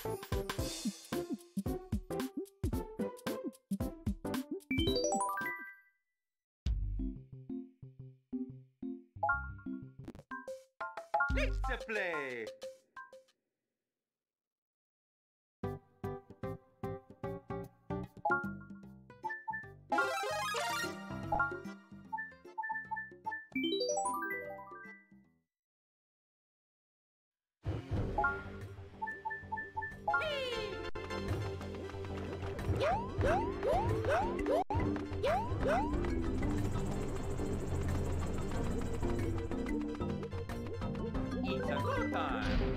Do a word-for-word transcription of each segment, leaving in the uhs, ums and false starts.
Let's play. It's a good time.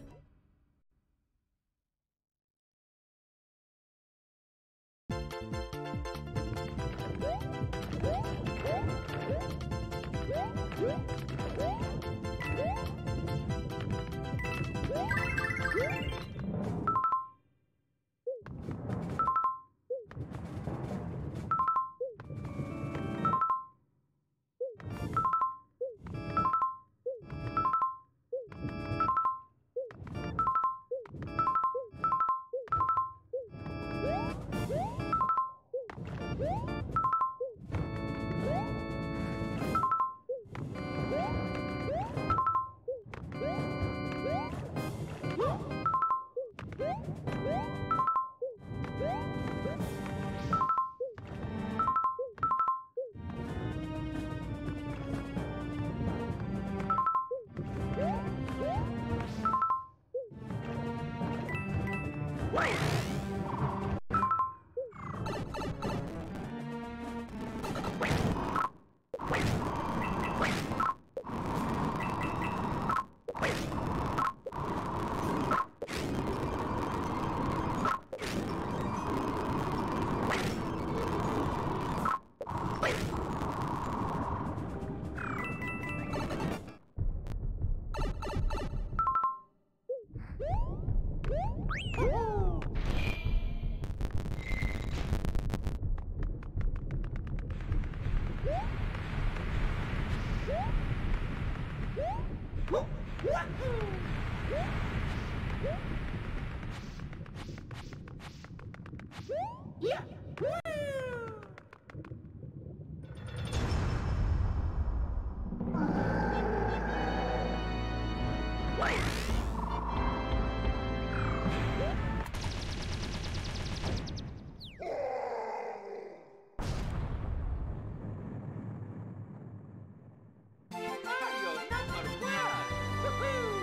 Mario number one. Woohoo!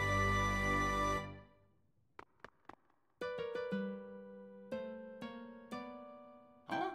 Huh?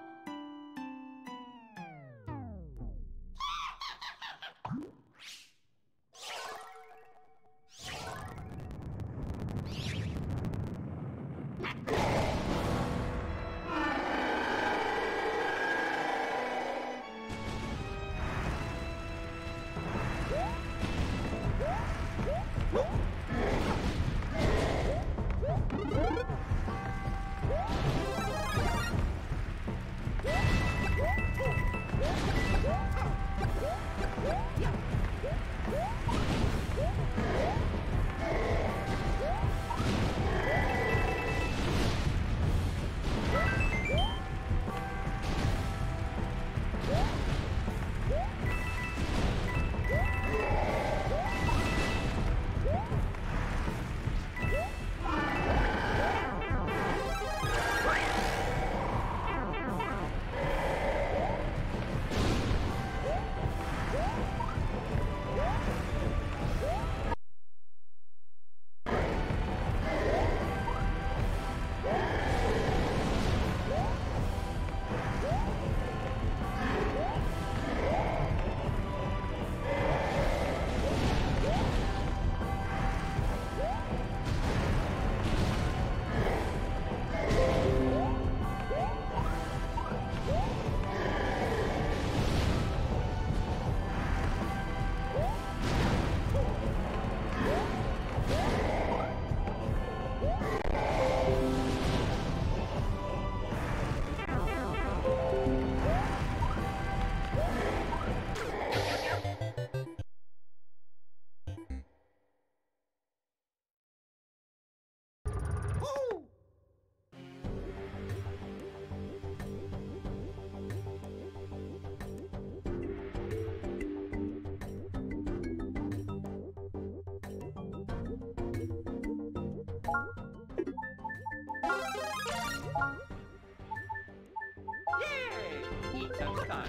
Yay! Eat some fun.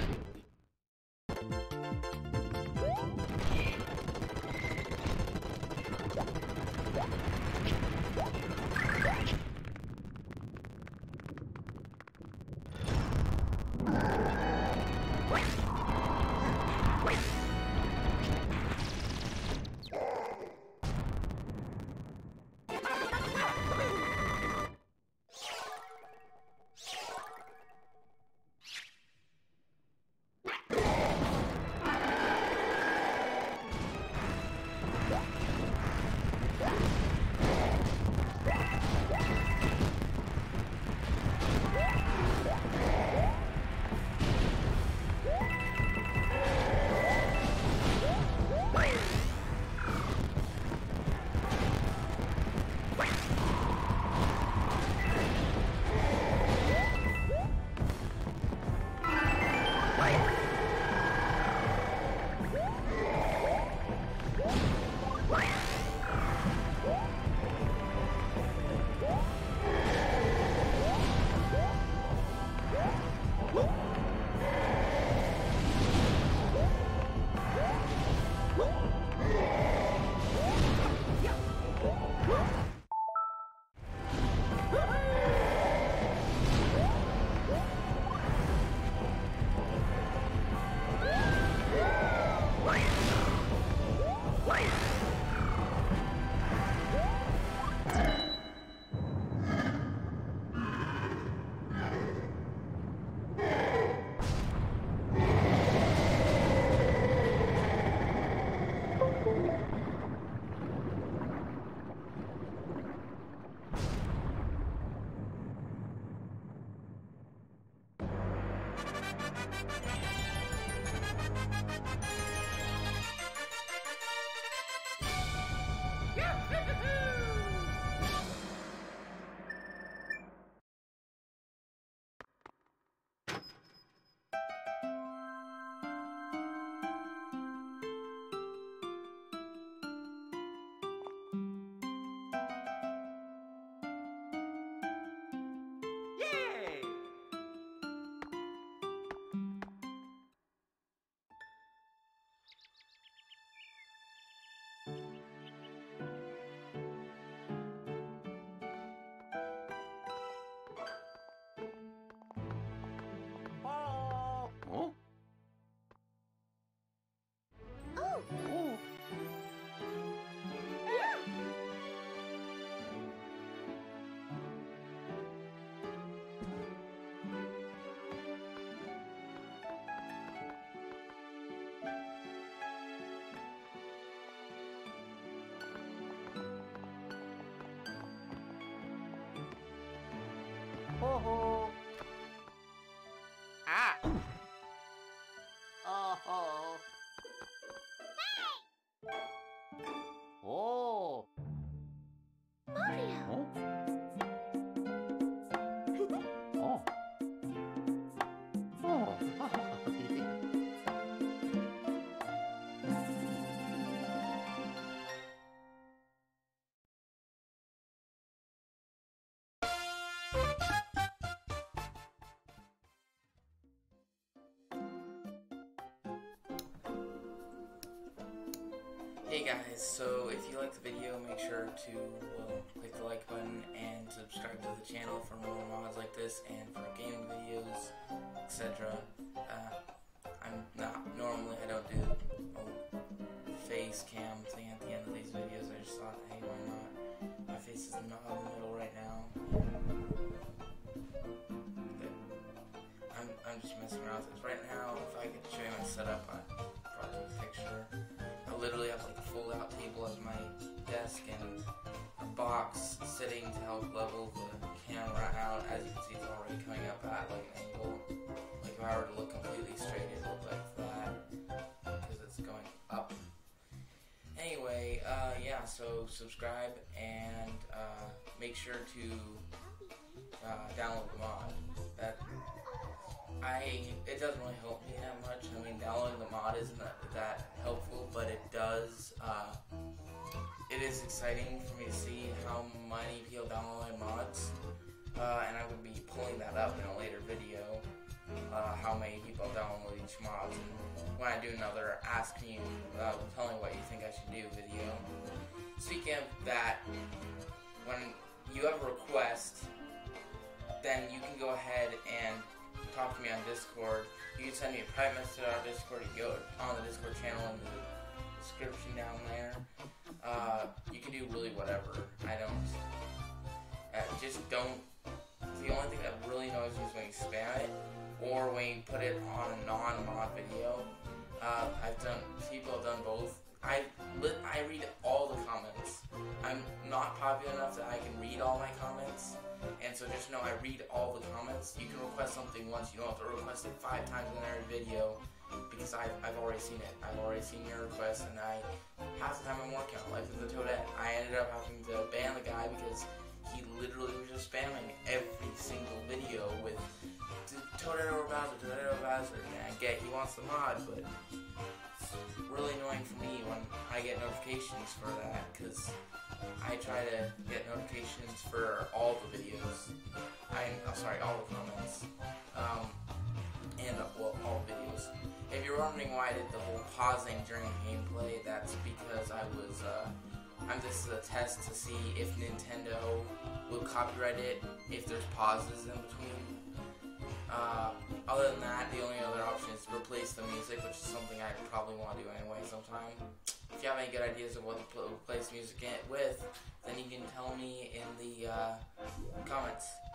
Ho ho. Ah. Oh ho. Hey. Oh. Mario. Oh. Oh. Hey guys, so if you liked the video, make sure to well, click the like button and subscribe to the channel for more mods like this and for gaming videos, et cetera. Uh, I'm not, normally I don't do a face cam thing at the end of these videos. I just thought, hey, why not? My face is not in the middle right now. I'm, I'm just messing around with this. Right now, if I could show you my setup, I'd probably take a picture. I literally have like a fold-out table as my desk and a box sitting to help level the camera out. As you can see, it's already coming up at like an angle. Like if I were to look completely straight, it would look like that because it's going up. Anyway, uh, yeah. So subscribe and uh, make sure to uh, download the mod. That. I, it doesn't really help me that much. I mean, downloading the mod isn't that, that helpful, but it does, uh, it is exciting for me to see how many people download my mods. uh, and I'm going to be pulling that up in a later video, uh, how many people download each mod, and when I do another Ask Me, uh, tell me what you think I should do video. Speaking of that, when you have a request, then you can go ahead and talk to me on Discord. You can send me a private message on Discord. You go on the Discord channel in the description down there. Uh, you can do really whatever. I don't. Uh, just don't. The only thing that really annoys me is when you spam it, or when you put it on a non-mod video. Uh, I've done. People have done both. I lit, I read all the comments. I'm not popular enough that I can read all my comments, and so just know I read all the comments. You can request something once, you don't have to request it five times in every video, because I, I've already seen it. I've already seen your request, and I, half the time I'm working on Life of the Toadette, I ended up having to ban the guy because he literally was just spamming every single video with Toadette over Bowser, Toadette over Bowser, and I get he wants the mod, but it's really annoying for me when I get notifications for that, because I try to get notifications for all the videos. I, I'm sorry, all the comments. Um, and, uh, well, all videos. If you're wondering why I did the whole pausing during gameplay, that's because I was, uh, I'm this is a test to see if Nintendo will copyright it if there's pauses in between. Uh, other than that, the only other option is to replace the music, which is something I probably want to do anyway sometime. If you have any good ideas of what to pl- replace music in with, then you can tell me in the uh, comments.